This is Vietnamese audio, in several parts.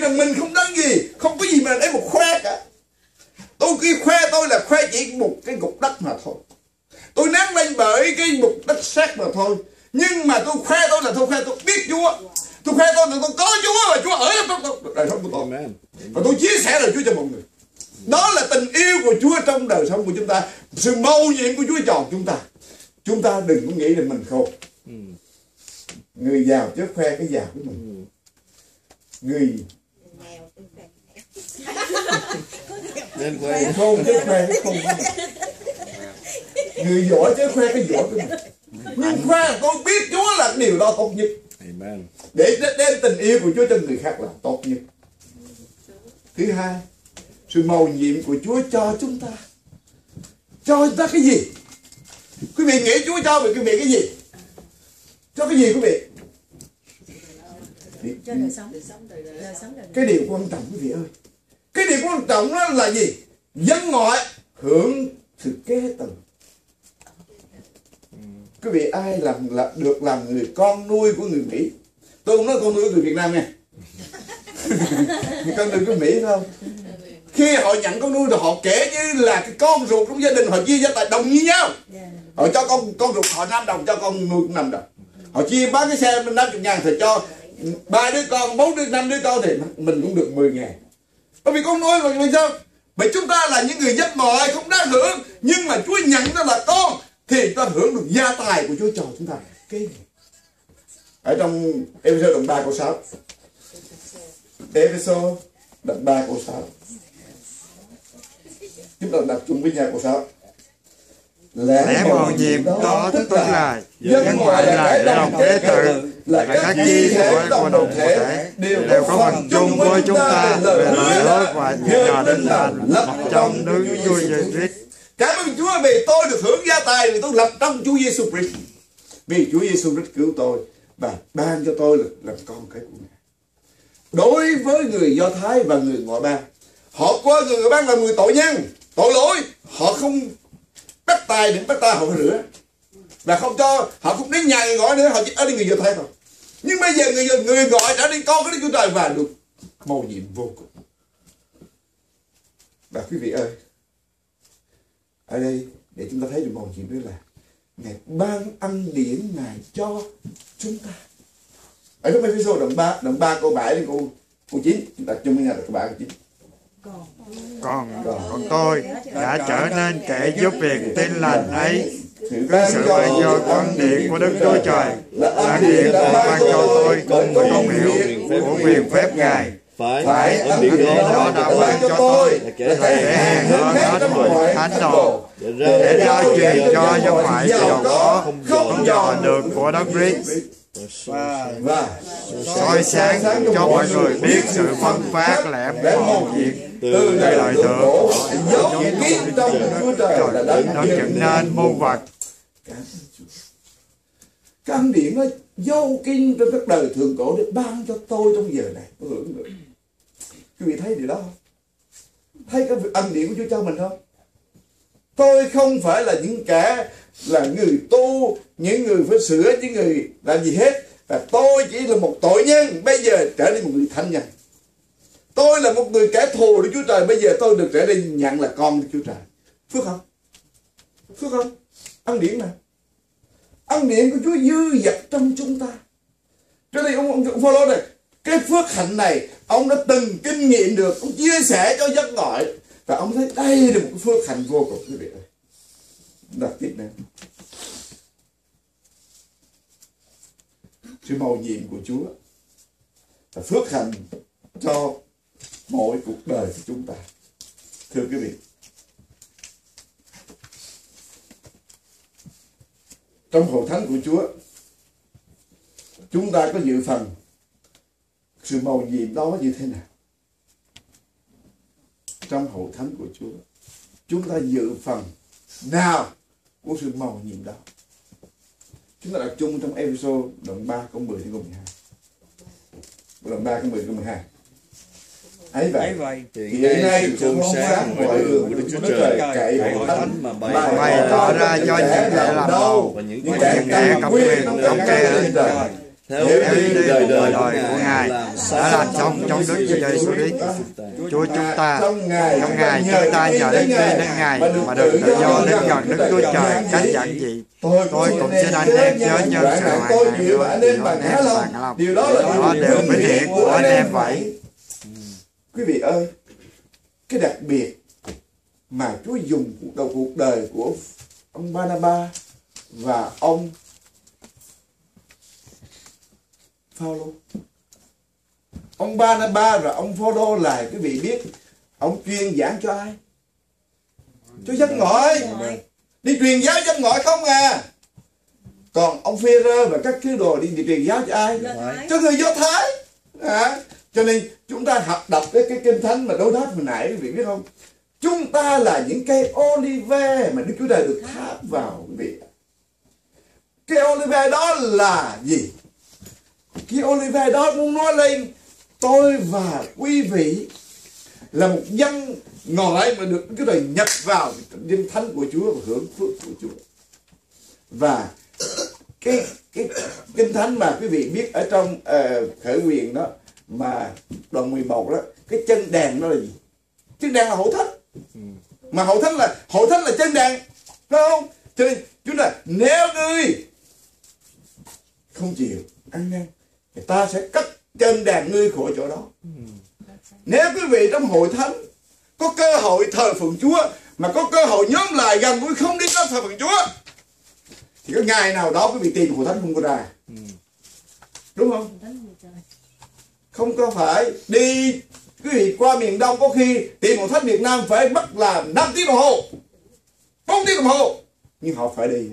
rằng mình không đáng gì, không có gì mà để một khoe cả. Tôi khi khoe tôi là khoe chỉ một cái cục đất mà thôi. Tôi ném lên bởi cái một đất sét mà thôi. Nhưng mà tôi khoe tôi là tôi khoe tôi biết Chúa. Tôi khoe tôi là tôi có Chúa và Chúa ở trong đời sống của tôi. Và tôi chia sẻ lời Chúa cho mọi người. Đó là tình yêu của Chúa trong đời sống của chúng ta. Sự mầu nhiệm của Chúa chọn chúng ta. Chúng ta đừng có nghĩ là mình khôn. Người giàu chứ khoe cái giàu của mình. Người khôn chứ khoe cái khôn của mình. Người giỏi chứ khoe cái giỏi của mình. Nhưng khoe tôi biết Chúa là điều đó tốt nhất. Để đem tình yêu của Chúa cho người khác là tốt nhất. Thứ hai, sự mầu nhiệm của Chúa cho chúng ta. Cho chúng ta cái gì? Quý vị nghĩ Chúa cho quý vị cái gì? Cho cái gì quý vị? Cho đời sống. Cái điều quan trọng quý vị ơi. Cái điều quan trọng đó là gì? Dân ngoại hưởng sự kế thừa. Quý vị ai được làm người con nuôi của người Mỹ? Tôi không nói con nuôi của người Việt Nam nha. Con nuôi của Mỹ không? Khi họ nhận con nuôi rồi họ kể như là cái con ruột trong gia đình, họ chia gia tài đồng như nhau. Họ cho con ruột họ 5 đồng, cho con nuôi cũng 5 đồng. Họ chia bán cái xe 50.000 thì cho 3 đứa con, 4 đứa, 5 đứa con thì mình cũng được 10.000. Bởi vì con nuôi mà sao? Bởi chúng ta là những người dân ngoại không đáng hưởng, nhưng mà Chúa nhận nó là con thì ta hưởng được gia tài của Chúa cho chúng ta. Cái ở trong Ê-phê-sô đoạn 3 câu 6. Ê-phê-sô đoạn 3 câu 6. Chúng ta đọc chung với nhau câu 6. Lẽ mầu nhiệm đó tức là dân ngoại là đồng tế tự, là các chi thể của đồng thể đều có phần chung với chúng ta về lời hứa và nhờ đến lành lập trong Đức Chúa Giêsu Christ. Cảm ơn Chúa vì tôi được hưởng gia tài vì tôi lập trong Chúa Giêsu Christ. Vì Chúa Giêsu Christ cứu tôi và ban cho tôi làm con cái của Ngài. Đối với người Do Thái và người ngoại bang, họ coi người ngoại bang là người tội nhân, tội lỗi, họ không bắt tay đến bắt tay họ phải rửa và không cho họ không đến nhà người gọi nữa, họ chỉ ở đây người Do Thái thôi. Nhưng bây giờ người gọi đã đi con cái Đức Chúa Trời và được mầu nhiệm vô cùng. Và quý vị ơi, ở đây để chúng ta thấy được mầu nhiệm đó là Ngài ban ân điển Ngài cho chúng ta. Ở trong Ê-phê-sô đoạn 3 câu 7 đến câu 9, chúng ta chung với nhau là câu 7 câu 9. Còn tôi đã trở nên kẻ giúp việc tin lành ấy. Sự ban cho ân điển của Đức Chúa Trời, ân điển đã ban cho tôi cùng với công hiệu của quyền phép Ngài. Phải ân điển đó đã ban cho tôi để hèn hơn hết mọi thánh đồ, để rao truyền cho dân ngoại giàu có không dò được của Đấng Christ, và soi sáng cho mọi người biết sự phân phát lẽ mầu nhiệm từ lời thượng dấu kiến trong Chúa Trời là đấng dựng nên muôn vật. Cái ân điển nó dấu kinh trong các đời thượng cổ để ban cho tôi trong giờ này. Tôi hưởng được. Quý vị thấy điều đó không? Thấy cái ân điển của Chúa cho mình không? Tôi không phải là những kẻ là người tu, những người phải sửa, những người làm gì hết. Và tôi chỉ là một tội nhân, bây giờ trở nên một người thánh nhân. Tôi là một người kẻ thù của Chúa Trời, bây giờ tôi được trở nên nhận là con của Chúa Trời. Phước không? Phước không? Ân điển nào? Ân điển của Chúa dư dật trong chúng ta. Cho nên ông Phaolô này, cái phước hạnh này ông đã từng kinh nghiệm được, ông chia sẻ cho dân ngoại và ông thấy đây là một cái phước hạnh vô cùng quý vị ơi. Đọc tiếp này. Sự mầu nhiệm của Chúa và phước hạnh cho mỗi cuộc đời của chúng ta. Thưa quý vị, trong hội thánh của Chúa, chúng ta có dự phần sự mầu nhiệm đó như thế nào? Trong hội thánh của Chúa, chúng ta dự phần nào của sự mầu nhiệm đó? Chúng ta đặt chung trong Ê-phê-sô đoạn 3 câu 10 đến câu 12. Đoạn 3 câu 10 câu 12. Ấy vậy hiện nay sự hôn sáng mọi đường của Đức Chúa Trời cậy hội thánh mà bày tỏ ra cho những kẻ làm đầu và những kẻ cầm quyền trong kẻ lên trời. theo đi đời đời đời của Ngài đã làm xong trong Đức Chúa Giêsu Christ. Chúa chúng ta, trong Ngài chúng ta nhờ đến Ngài mà được tự do đến gần Đức Chúa Trời cách giản dị. Tôi cũng xin anh em nhớ nhân sự hoàn hảo của anh em bằng khá lòng. Điều đó đều vinh hiển của anh em vậy. Quý vị ơi, cái đặc biệt mà Chúa dùng cuộc đời của ông Barnabas và ông Phaolô. Ông Barnabas và ông Phaolô là quý vị biết, ông truyền giảng cho ai? Cho dân ngoại. Đi truyền giáo dân ngoại không à. Còn ông Phêrô và các sứ đồ đi truyền giáo cho ai? Cho người Do Thái. Cho nên chúng ta đọc cái kinh thánh mà đối đáp hồi nãy quý vị biết không? Chúng ta là những cây olive mà Đức Chúa Trời được tháp vào quý vị. Cây olive đó là gì? Cái olive đó muốn nói lên tôi và quý vị là một dân ngoại mà được cái đời nhập vào danh thánh của Chúa và hưởng phước của Chúa. Và cái kinh thánh mà quý vị biết ở trong Khởi Huyền đó, mà đoạn 11 đó, cái chân đèn đó là gì? Chân đèn là hội thánh. Mà hội thánh là chân đèn, phải không? Cho nên chúng ta nếu ngươi không chịu ăn năn, người ta sẽ cắt chân đàn ngươi khỏi chỗ đó. Nếu quý vị trong hội thánh có cơ hội thờ phượng Chúa, mà có cơ hội nhóm lại gần gũi không đi có thờ phượng Chúa, thì có ngày nào đó quý vị tìm hội thánh không có ra. Đúng không? Không có phải đi quý vị qua miền Đông, có khi tìm hội thánh Việt Nam phải mất là 5 tiếng đồng hồ, 4 tiếng đồng hồ, nhưng họ phải đi.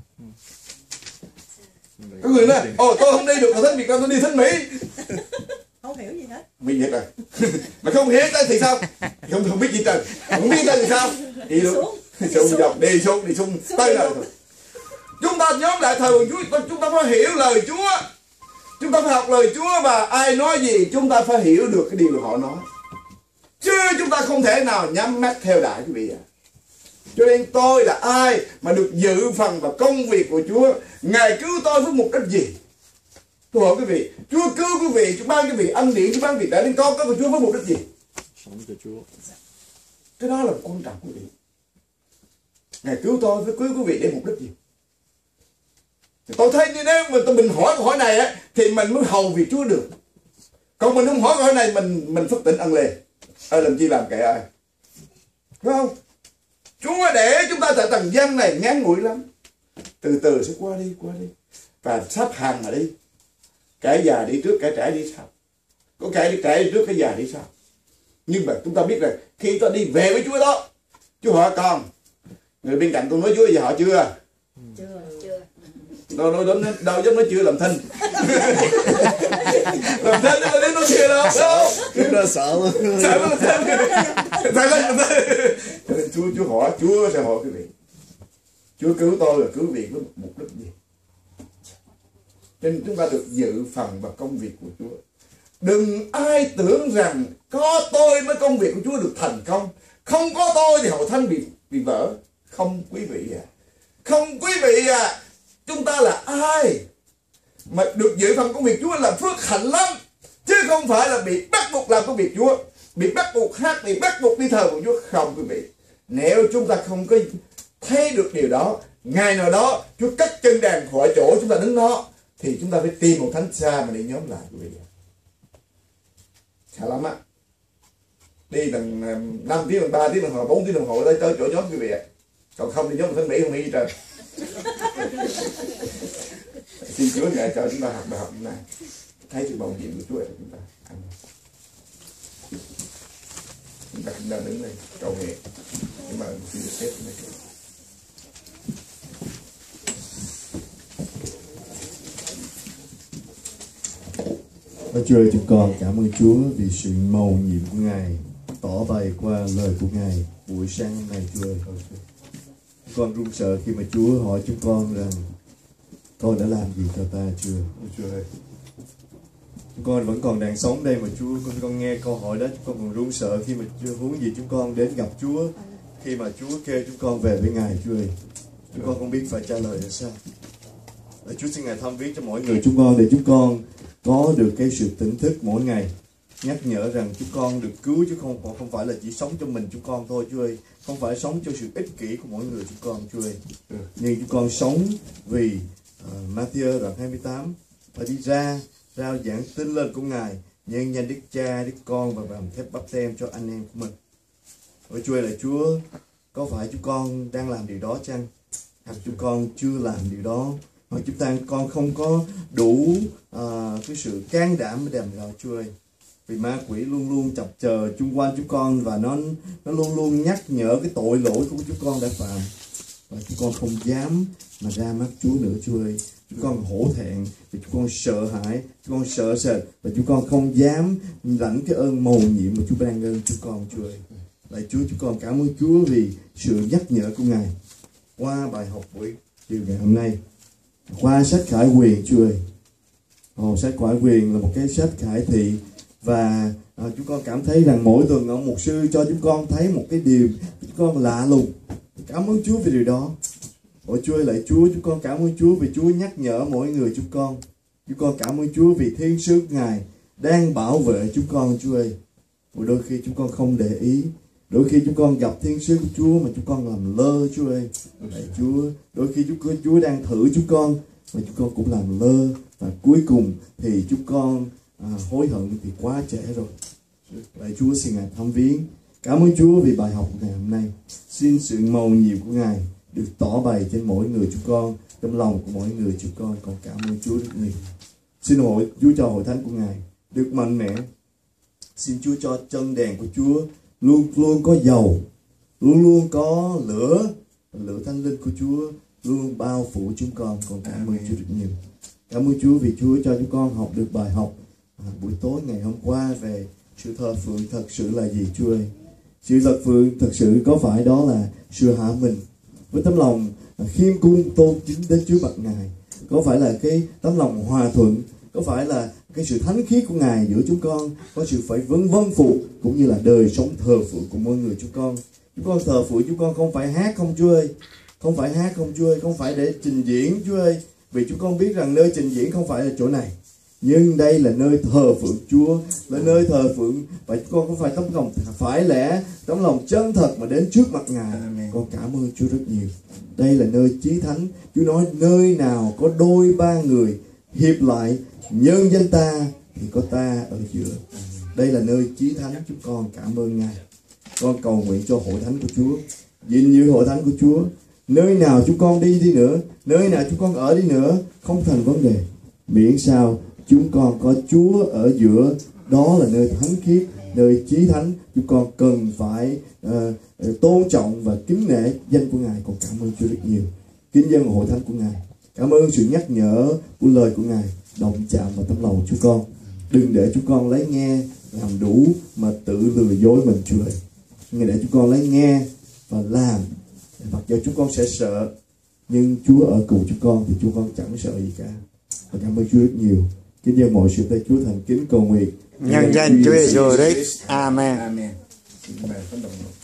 Có người nói, tôi không đi được hội thánh Việt Nam, tôi đi thánh Mỹ. Không hiểu gì hết. Mỹ Việt rồi. Mà không hiểu thì sao? Không biết gì trời. Không biết thì sao? Đi xuống đi xuống tới lời thôi. Chúng ta nhóm lại thờ phượng Chúa, chúng ta phải hiểu lời Chúa. Chúng ta phải học lời Chúa, và ai nói gì chúng ta phải hiểu được cái điều họ nói. Chứ chúng ta không thể nào nhắm mắt theo đại quý vị ạ. Cho nên tôi là ai mà được dự phần vào công việc của Chúa? Ngài cứu tôi với mục đích gì? Tôi hỏi quý vị, Chúa cứu quý vị, Chúa ban quý vị ân điển, Chúa ban quý vị đã đến con của Chúa với mục đích gì? Sống cho Chúa. Cái đó là quan trọng quý vị. Ngài cứu tôi với cứu quý vị để mục đích gì? Tôi thấy như nếu mà mình hỏi câu hỏi này á, thì mình mới hầu việc Chúa được. Còn mình không hỏi câu hỏi này, mình phất tỉnh ân lề. Làm chi làm kệ ai? Phải không? Chúa để chúng ta tại trần gian này ngắn ngủi lắm. Từ từ sẽ qua đi. Và sắp hàng mà đi. Kẻ già đi trước, kẻ trẻ đi sau. Có kẻ đi trước, kẻ già đi sau. Nhưng mà chúng ta biết rằng khi ta đi về với Chúa đó, Chúa hỏi con, người bên cạnh tôi nói Chúa giờ họ chưa? Chưa. Đâu giống nó chưa làm thinh. Làm thinh nó đến nó chưa đâu. Nó sợ lắm. Cho nên Chúa hỏi, Chúa sẽ hỏi quý vị. Chúa cứu tôi là cứu vị với mục đích gì? Cho nên chúng ta được dự phần vào công việc của Chúa. Đừng ai tưởng rằng có tôi mới công việc của Chúa được thành công. Không có tôi thì hội thánh bị vỡ. Không quý vị à. Không quý vị à. Chúng ta là ai mà được dự phần công việc Chúa là phước hạnh lắm. Chứ không phải là bị bắt buộc làm công việc Chúa, bị bắt buộc hát, bị bắt buộc đi thờ của Chúa. Không quý vị. Nếu chúng ta không có thấy được điều đó, ngày nào đó Chúa cắt chân đàn khỏi chỗ chúng ta đứng đó, thì chúng ta phải tìm một thánh xa mà để nhóm lại quý vị. Xa lắm á. Đi tầm 5 tiếng, 3 tiếng đồng hồ, 4 tiếng đồng hồ tới chỗ nhóm quý vị ạ. Còn không thì nhóm một thánh Mỹ không nghĩ gì trời. Xin Chúa ngài cho chúng ta học bài học này, thấy sự bầu nhiệm của Chúa ở chúng ta. Chúng ta cũng đang đứng lên cầu nguyện, nhưng mà xin được xếp này. Chúa ơi, chúng con cảm ơn Chúa vì sự mầu nhiệm của Ngài tỏ bày qua lời của Ngài buổi sáng hôm nay. Chúa ơi, con run sợ khi mà Chúa hỏi chúng con rằng con đã làm gì cho ta chưa? Chúa ơi, chúng con vẫn còn đang sống đây mà Chúa, con nghe câu hỏi đó, chúng con còn run sợ khi mà Chúa huống gì chúng con đến gặp Chúa, khi mà Chúa kêu chúng con về với Ngài. Chúa ơi, chúng con không biết phải trả lời ra sao. Lạy Chúa xin Ngài thăm viếng cho mỗi người chúng con để chúng con có được cái sự tỉnh thức mỗi ngày, nhắc nhở rằng chúng con được cứu chứ không phải là chỉ sống cho mình chúng con thôi Chúa ơi, không phải sống cho sự ích kỷ của mỗi người chúng con Chúa ơi, nhưng chúng con sống vì Matthew đoạn 28 và đi ra rao giảng tin lên của Ngài, nhân danh Đức Cha, Đức Con và bằng phép báp têm cho anh em của mình. Ôi Chúa ơi, lạy Chúa, có phải chúng con đang làm điều đó chăng? Hoặc chúng con chưa làm điều đó, hoặc con không có đủ cái sự can đảm để làm điều đó Chúa ơi. Vì ma quỷ luôn luôn chập chờ chung quanh chúng con và nó luôn luôn nhắc nhở cái tội lỗi của chúng con đã phạm, và chúng con không dám mà ra mắt Chúa nữa Chúa ơi. Chúng con hổ thẹn vì chúng con sợ hãi, chúng con sợ sệt và chúng con không dám lãnh cái ơn mầu nhiệm mà Chúa ban ơn chúng con Chúa ơi. Lạy Chúa, chúng con cảm ơn Chúa vì sự nhắc nhở của Ngài qua bài học buổi chiều ngày hôm nay, qua sách Khải Huyền Chúa ơi. Sách Khải Huyền là một cái sách khải thị, và chúng con cảm thấy rằng mỗi tuần ông mục sư cho chúng con thấy một cái điều chúng con lạ lùng. Cảm ơn Chúa vì điều đó. Ôi Chúa ơi, lạy Chúa, chúng con cảm ơn Chúa vì Chúa nhắc nhở mỗi người chúng con. Chúng con cảm ơn Chúa vì thiên sứ Ngài đang bảo vệ chúng con Chúa ơi. Và đôi khi chúng con không để ý, đôi khi chúng con gặp thiên sứ của Chúa mà chúng con làm lơ Chúa ơi. Lạy Chúa, đôi khi Chúa đang thử chúng con mà chúng con cũng làm lơ, và cuối cùng thì chúng con hối hận thì quá trễ rồi. Lạy Chúa, xin Ngài thăm viếng. Cảm ơn Chúa vì bài học của ngày hôm nay. Xin sự mầu nhiệm của Ngài được tỏ bày trên mỗi người chúng con, trong lòng của mỗi người chúng con. Còn cảm ơn Chúa rất nhiều. Xin Chúa cho hội thánh của Ngài được mạnh mẽ. Xin Chúa cho chân đèn của Chúa luôn luôn có dầu, luôn luôn có lửa thánh linh của Chúa luôn bao phủ chúng con. Còn cảm ơn Chúa rất nhiều. Cảm ơn Chúa vì Chúa cho chúng con học được bài học buổi tối ngày hôm qua về sự thờ phượng thật sự là gì Chúa ơi. Sự thờ phượng thật sự có phải đó là sự hạ mình với tấm lòng khiêm cung tôn kính đến Chúa mặt Ngài, có phải là cái tấm lòng hòa thuận, có phải là cái sự thánh khiết của Ngài giữa chúng con, có sự phải vâng phục cũng như là đời sống thờ phượng của mỗi người chúng con. Chúng con thờ phượng, chúng con không phải hát không Chúa ơi, không phải hát không Chúa ơi, không phải để trình diễn Chúa ơi, vì chúng con biết rằng nơi trình diễn không phải là chỗ này, nhưng đây là nơi thờ phượng Chúa, là nơi thờ phượng, và chúng con không phải tấm lòng chân thật mà đến trước mặt Ngài. Con cảm ơn Chúa rất nhiều. Đây là nơi chí thánh. Chúa nói nơi nào có đôi ba người hiệp lại nhân danh ta thì có ta ở giữa. Đây là nơi chí thánh. Chúng con cảm ơn Ngài. Con cầu nguyện cho hội thánh của Chúa, gìn giữ hội thánh của Chúa. Nơi nào chúng con đi nữa, nơi nào chúng con ở đi nữa, không thành vấn đề, miễn sao chúng con có Chúa ở giữa. Đó là nơi thánh khiết, nơi chí thánh. Chúng con cần phải tôn trọng và kính nể danh của Ngài. Con cảm ơn Chúa rất nhiều. Kính dân hội thánh của Ngài, cảm ơn sự nhắc nhở của lời của Ngài động chạm vào tấm lòng chúng con. Đừng để chúng con lấy nghe làm đủ mà tự lừa dối mình Chúa ơi. Ngài để chúng con lấy nghe và làm, mặc dù chúng con sẽ sợ, nhưng Chúa ở cùng chúng con thì chúng con chẳng sợ gì cả. Và cảm ơn Chúa rất nhiều. Kính dân mọi sự tay Chúa thành kính cầu nguyện nhân danh Chúa Giêsu Christ. Amen. Amen. Xin mời khán đồng